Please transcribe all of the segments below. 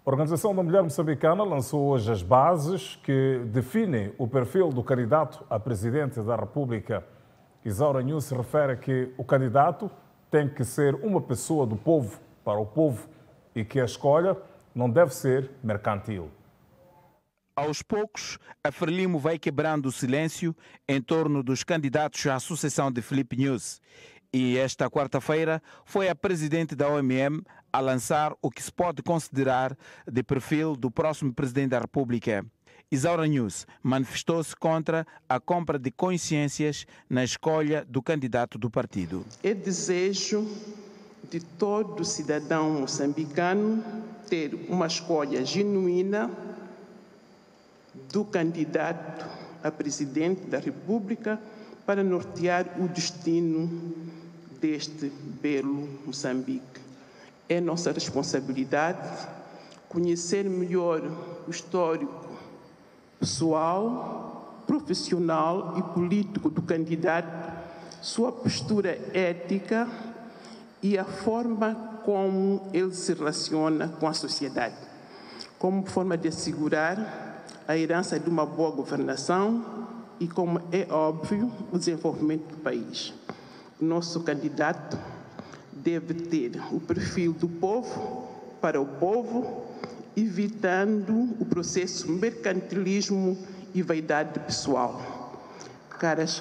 A Organização da Mulher Moçambicana lançou hoje as bases que definem o perfil do candidato a presidente da República. Isaura News se refere que o candidato tem que ser uma pessoa do povo, para o povo, e que a escolha não deve ser mercantil. Aos poucos, a Frelimo vai quebrando o silêncio em torno dos candidatos à sucessão de Filipe News. E esta quarta-feira foi a presidente da OMM a lançar o que se pode considerar de perfil do próximo presidente da República. Isaura News manifestou-se contra a compra de consciências na escolha do candidato do partido. É desejo de todo cidadão moçambicano ter uma escolha genuína do candidato a presidente da República para nortear o destino deste belo Moçambique. É nossa responsabilidade conhecer melhor o histórico pessoal, profissional e político do candidato, sua postura ética e a forma como ele se relaciona com a sociedade, como forma de assegurar a herança de uma boa governação e, como é óbvio, o desenvolvimento do país. O nosso candidato deve ter o perfil do povo para o povo, evitando o processo mercantilismo e vaidade pessoal. Caras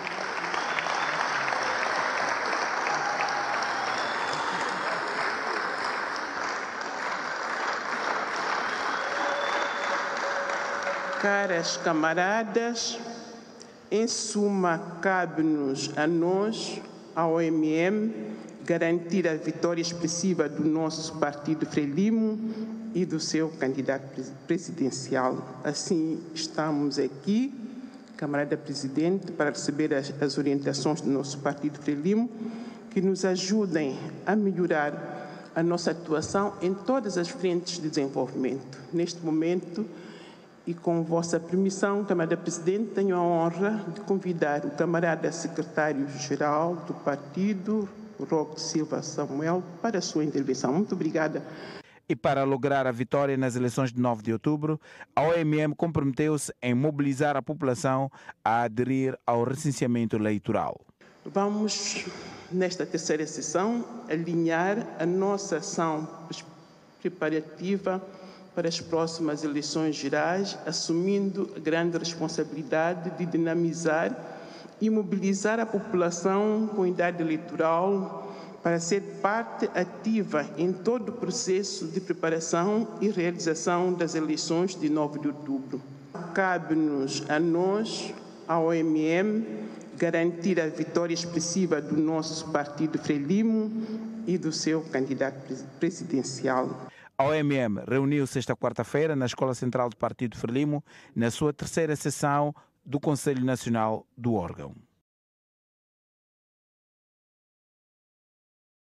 camaradas, em suma, cabe-nos a nós, a OMM, garantir a vitória expressiva do nosso partido Frelimo e do seu candidato presidencial. Assim, estamos aqui, camarada presidente, para receber as orientações do nosso partido Frelimo, que nos ajudem a melhorar a nossa atuação em todas as frentes de desenvolvimento. Neste momento, e com vossa permissão, camarada presidente, tenho a honra de convidar o camarada secretário-geral do partido, Roque Silva Samuel, para a sua intervenção. Muito obrigada. E para lograr a vitória nas eleições de 9 de outubro, a OMM comprometeu-se em mobilizar a população a aderir ao recenseamento eleitoral. Vamos, nesta terceira sessão, alinhar a nossa ação preparativa para as próximas eleições gerais, assumindo a grande responsabilidade de dinamizar e mobilizar a população com idade eleitoral para ser parte ativa em todo o processo de preparação e realização das eleições de 9 de outubro. Cabe-nos a nós, a OMM, garantir a vitória expressiva do nosso partido Frelimo e do seu candidato presidencial. A OMM reuniu-se esta quarta-feira na Escola Central do Partido Frelimo, na sua terceira sessão do Conselho Nacional do órgão.